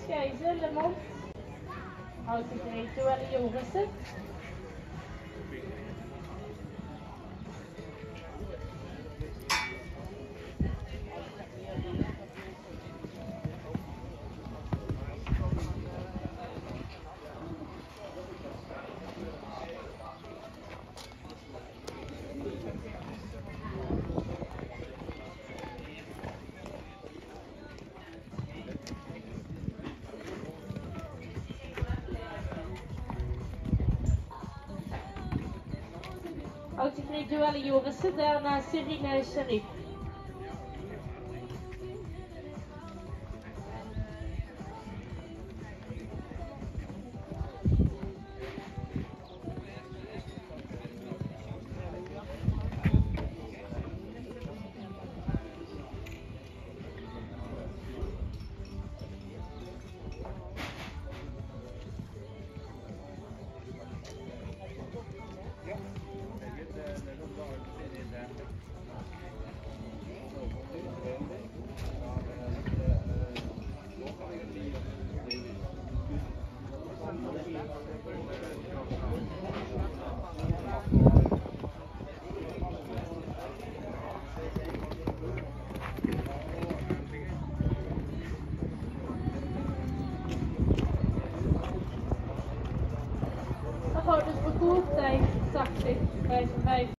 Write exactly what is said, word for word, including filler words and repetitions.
Keizer, Le Mans. Houd zich gereed, Joelle Jorissen. Houdt zich gereed, Joelle Jorissen. Daarna Serine Sharif. Dan gewoon dus parcourstijd tachtig, vijfenvijftig.